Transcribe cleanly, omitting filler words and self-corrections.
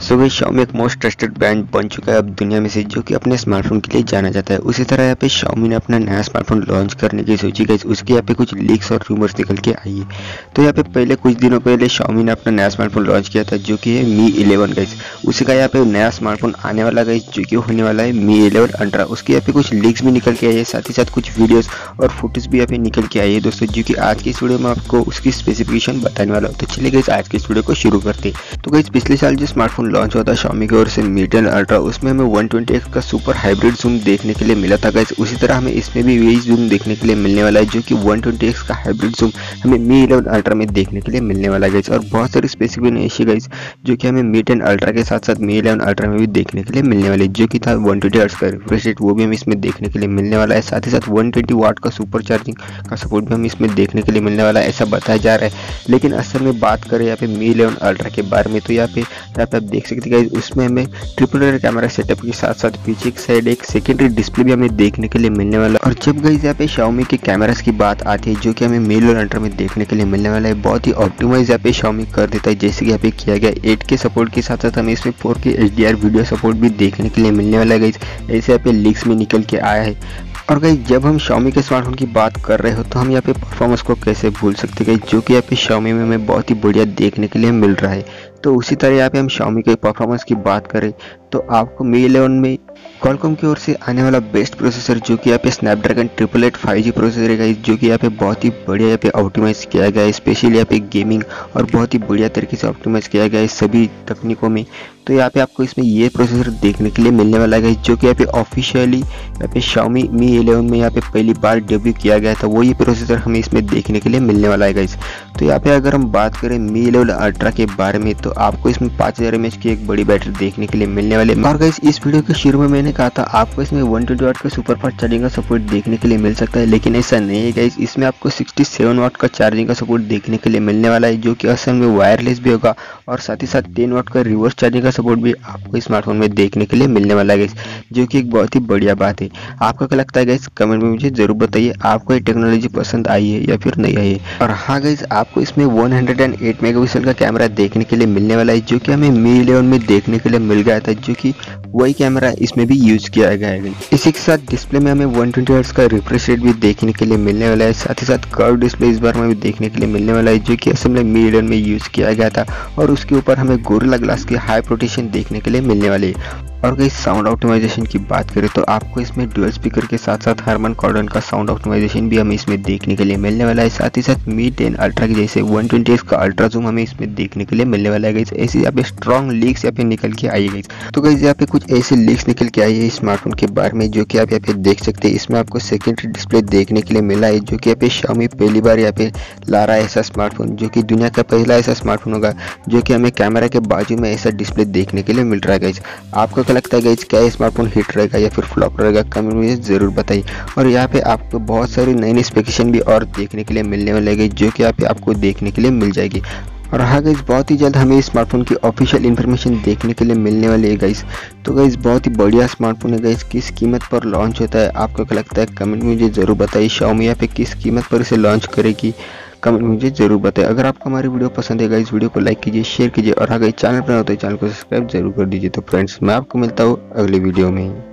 सो guys Xiaomi एक most trusted brand बन चुका है अब दुनिया में से, जो कि अपने स्मार्टफोन के लिए जाना जाता है। उसी तरह यहाँ पे Xiaomi ने अपना नया स्मार्टफोन लॉन्च करने की सोची गाइस, उसके यहाँ पे कुछ लीक्स और रूमर्स निकल के आई है। तो यहाँ पे पहले कुछ दिनों पहले Xiaomi ने अपना नया स्मार्टफोन लॉन्च किया था, जो कि है Mi 11 गाइस। उसी का यहाँ पे नया स्मार्टफोन आने वाला गाइस, जो कि होने वाला है Mi 11 अल्ट्रा। उसके यहाँ पे कुछ लीक्स भी निकल के आई है, साथ ही साथ कुछ वीडियोस और फोटोज भी यहाँ पे निकल के आई है दोस्तों, जो कि आज की इस वीडियो में आपको उसकी स्पेसिफिकेशन बताने वाला हूँ। तो चलिए गाइस आज की इस वीडियो को शुरू करते हैं। तो गाइस पिछले साल जो स्मार्टफोन लॉन्च हुआ था Xiaomi की ओर से Mi 10 अल्ट्रा, उसमें हमें 120x का सुपर हाइब्रिड जूम देखने के लिए मिला था गाइस। उसी तरह हमें इसमें भी वही जूम देखने के लिए मिलने वाला है, जो कि 120x का हाइब्रिड जूम हमें Mi 11 अल्ट्रा में देखने के लिए मिलने वाला है गाइस। और बहुत सारी स्पेसिफिकेशन ऐसी गाइस जो कि हमें Mi 10 अल्ट्रा के साथ साथ Mi 11 अल्ट्रा में भी देखने के लिए मिलने वाले, जो कि था 120 हर्ट्ज का रिफ्रेश रेट, वो भी हमें इसमें देखने के लिए मिलने वाला है। साथ ही साथ 120 वाट का सुपर चार्जिंग का सपोर्ट भी हमें इसमें देखने के लिए मिलने वाला है, ऐसा बताया जा रहा है। लेकिन असल में बात करें यहाँ पे Mi 11 अल्ट्रा के बारे में, तो यहाँ पे आप देख सकते हैं उसमें हमें ट्रिपल रेयर कैमरा सेटअप के साथ साथ पीछे की साइड एक सेकेंडरी डिस्प्ले भी हमें देखने के लिए मिलने वाला है। और जब गाइस यहाँ पे Xiaomi के कैमरास की बात आती है, जो कि हमें Mi 11 अल्ट्रा में देखने के लिए मिलने वाला है, बहुत ही ऑप्टिमाइज यहाँ पे Xiaomi कर देता है, जैसे कि यहाँ पे किया गया 8K सपोर्ट के साथ साथ हमें इसमें 4K HDR वीडियो सपोर्ट भी देखने के लिए मिलने वाला है गाइस, ऐसे यहाँ पे लीक्स में निकल के आया है। और गाइस जब हम Xiaomi के स्मार्टफोन की बात कर रहे हो तो हम यहाँ पे परफॉर्मेंस को कैसे भूल सकते हैं, जो कि यहाँ पे Xiaomi में हमें बहुत ही बढ़िया देखने के लिए मिल रहा है। तो उसी तरह यहाँ पे हम Xiaomi के परफॉर्मेंस की बात करें तो आपको Mi 11 में Qualcomm की ओर से आने वाला बेस्ट प्रोसेसर, जो कि यहाँ पे स्नैपड्रैगन 888 5G प्रोसेसर है गाइस, जो कि यहाँ पे बहुत ही बढ़िया यहाँ पे ऑप्टिमाइज किया गया है, स्पेशली यहाँ पे गेमिंग और बहुत ही बढ़िया तरीके से ऑप्टिमाइज किया गया है सभी तकनीकों में। तो यहाँ पे आपको इसमें ये प्रोसेसर देखने के लिए मिलने वाला है, जो कि यहाँ पे ऑफिशियली यहाँ पे Xiaomi Mi 11 में यहाँ पे पहली बार डेब्यू किया गया था, वो ये प्रोसेसर हमें इसमें देखने के लिए मिलने वाला है गाइस। तो यहाँ पे अगर हम बात करें Mi 11 अल्ट्रा के बारे में, तो आपको इसमें 5000 mAh की एक बड़ी बैटरी देखने के लिए मिलने वाले। और गाइस इस वीडियो के शुरू में मैंने कहा था आपको इसमें 120 वाट का सुपर फास्ट चार्जिंग का सपोर्ट देखने के लिए मिल सकता है, लेकिन ऐसा नहीं है गाइस। इसमें आपको 67 वाट का चार्जिंग का सपोर्ट देखने के लिए मिलने वाला है, जो कि असल में वायरलेस भी होगा, और साथ ही साथ 10 वाट का रिवर्स चार्जिंग का सपोर्ट भी आपको स्मार्टफोन में देखने के लिए मिलने वाला है गाइस, जो कि एक बहुत ही बढ़िया बात है। आपको क्या लगता है गाइस, कमेंट में मुझे जरूर बताइए आपको ये टेक्नोलॉजी पसंद आई है या फिर नहीं आई है। और हाँ गाइस आपको इसमें 108 मेगापिक्सल का कैमरा देखने के लिए मिलने वाला है, जो कि हमें Mi 11 में देखने के लिए मिल गया था, जो कि वही कैमरा इसमें भी यूज किया गया है। इसी के साथ डिस्प्ले में हमें 120 हर्ट्ज का रिफ्रेश रेट भी देखने के लिए मिलने वाला है, साथ ही साथ कर्व डिस्प्ले इस बार में भी देखने के लिए मिलने वाला है, जो कि असल में Mi 11 में यूज किया गया था। और उसके ऊपर हमें गोरिल्ला ग्लास की हाई प्रोटेक्शन देखने के लिए मिलने वाली है। और गाइस साउंड ऑप्टिमाइजेशन की बात करें तो आपको इसमें डुअल स्पीकर के साथ साथ हार्मन कॉर्डन का साउंड ऑप्टिमाइजेशन भी हमें इसमें देखने के लिए मिलने वाला है। साथ ही साथ Mi 10 अल्ट्रा के जैसे 120x का अल्ट्रा जूम हमें इसमें देखने के लिए मिलने वाला है गाइस। ऐसे यहाँ पे स्ट्रॉन्ग लीक्स यहाँ पे निकल के आई है गाइस। तो गाइस यहाँ पे कुछ ऐसे लीक्स निकल के आई है स्मार्टफोन के बारे में, जो कि आप यहाँ पे देख सकते हैं। इसमें आपको सेकेंडरी डिस्प्ले देखने के लिए मिला है, जो कि यहाँ पे Xiaomi पहली बार यहाँ पे ला रहा है ऐसा स्मार्टफोन, जो कि दुनिया का पहला ऐसा स्मार्टफोन होगा जो कि हमें कैमरा के बाजू में ऐसा डिस्प्ले देखने के लिए मिल रहा है गाइस। आपको क्या लगता है गाइस, क्या स्मार्टफोन हिट रहेगा या फिर फ्लॉप रहेगा, कमेंट में जरूर बताइए। और यहाँ पे आपको बहुत सारी नई नई स्पेसिफिकेशन भी और देखने के लिए मिलने वाली है, जो कि यहाँ पे आपको देखने के लिए मिल जाएगी। और हाँ गाइस बहुत ही जल्द हमें स्मार्टफोन की ऑफिशियल इन्फॉर्मेशन देखने के लिए मिलने वाली है गाइस। तो गाइस बहुत ही बढ़िया स्मार्टफोन है गाइस। किस कीमत पर लॉन्च होता है आपको क्या लगता है, कमेंट में मुझे जरूर बताइए। Xiaomi यहाँ पे किस कीमत पर इसे लॉन्च करेगी, कमेंट में मुझे जरूर बताइए। अगर आपको हमारी वीडियो पसंद है गाइस, वीडियो को लाइक कीजिए, शेयर कीजिए, और अगर चैनल पर हो तो चैनल को सब्सक्राइब जरूर कर दीजिए। तो फ्रेंड्स मैं आपको मिलता हूँ अगली वीडियो में।